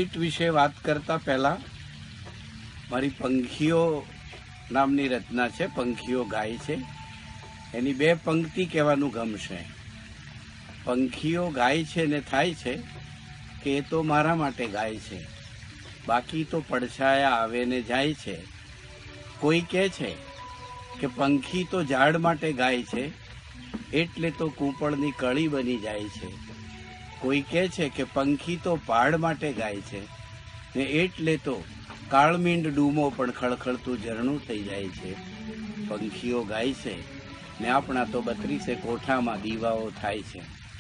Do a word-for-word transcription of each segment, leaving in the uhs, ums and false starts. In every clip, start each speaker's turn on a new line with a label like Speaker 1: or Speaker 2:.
Speaker 1: ગુજલીટ વિશે વાત કરતા પહેલા મારી પંખીઓ નામની રચના છે. પંખીઓ ગાય છે એની બે પંક્તિ કહેવાનું ગમશે. પંખીઓ ગાય છે ને થાય છે કે એ તો મારા માટે ગાય છે, બાકી તો પડછાયા આવે ને જાય છે. કોઈ કહે છે કે પંખી તો ઝાડ માટે ગાય છે, એટલે તો કૂંપળની કળી બની જાય છે. કોઈ કહે છે કે પંખી તો પહાડ માટે ગાય છે ને એટલે તો કાળમીંડ ડૂમો પણ ખળખળતું ઝરણું થઈ જાય છે. પંખીઓ ગાય છે ને આપણા તો બત્રીસે કોઠામાં દીવાઓ થાય છે.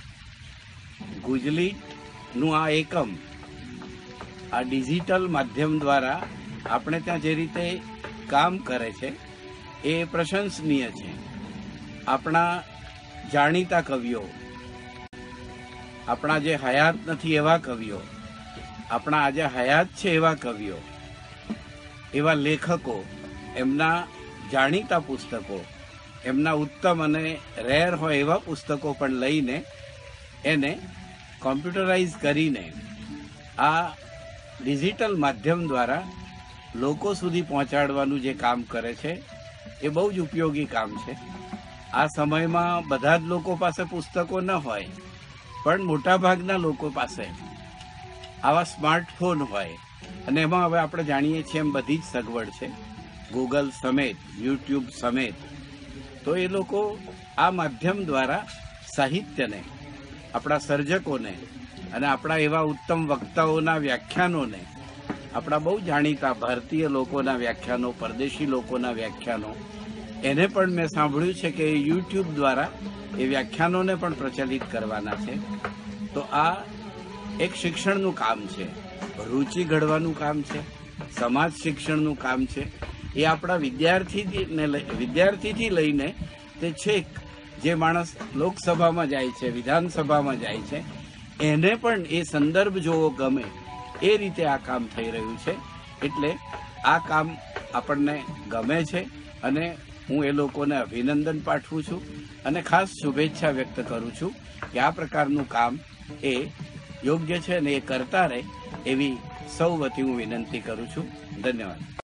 Speaker 1: ગુજલીટનું આ એકમ આ ડિજિટલ માધ્યમ દ્વારા આપણે ત્યાં જે રીતે કામ કરે છે એ પ્રશંસનીય છે. આપણા જાણીતા કવિઓ, આપણા જે હયાત નથી એવા કવિઓ, આપણા આજે હયાત છે એવા કવિઓ, એવા લેખકો, એમના જાણીતા પુસ્તકો, એમના ઉત્તમ અને રેર હોય એવા પુસ્તકો પણ લઈને એને કોમ્પ્યુટરાઇઝ કરીને આ ડિજિટલ માધ્યમ દ્વારા લોકો સુધી પહોંચાડવાનું જે કામ કરે છે એ બહુ જ ઉપયોગી કામ છે. આ સમયમાં બધા જ લોકો પાસે પુસ્તકો ન હોય, પણ મોટાભાગના લોકો પાસે આવા સ્માર્ટફોન હોય અને એમાં હવે આપણે જાણીએ છીએ એમ બધી જ સગવડ છે, ગૂગલ સમેત, યુટ્યુબ સમેત. તો એ લોકો આ માધ્યમ દ્વારા સાહિત્યને, આપણા સર્જકોને અને આપણા એવા ઉત્તમ વક્તાઓના વ્યાખ્યાનોને, આપણા બહુ જાણીતા ભારતીય લોકોના વ્યાખ્યાનો, પરદેશી લોકોના વ્યાખ્યાનો, એને પણ મેં સાંભળ્યું છે કે યુટ્યુબ દ્વારા એ વ્યાખ્યાનોને પણ પ્રચલિત કરવાના છે. તો આ એક શિક્ષણનું કામ છે, રુચિ ઘડવાનું કામ છે, સમાજ શિક્ષણનું કામ છે. એ આપણા વિદ્યાર્થીને વિદ્યાર્થીથી લઈને તે છેક જે માણસ લોકસભામાં જાય છે, વિધાનસભામાં જાય છે, એને પણ એ સંદર્ભ જોવો ગમે એ રીતે આ કામ થઈ રહ્યું છે. એટલે આ કામ આપણને ગમે છે અને હું એ લોકોને અભિનંદન પાઠવું છું અને ખાસ શુભેચ્છા વ્યક્ત કરું છું કે આ પ્રકારનું કામ એ યોગ્ય છે અને એ કરતા રહે એવી સૌ વતી હું વિનંતી કરું છું. ધન્યવાદ.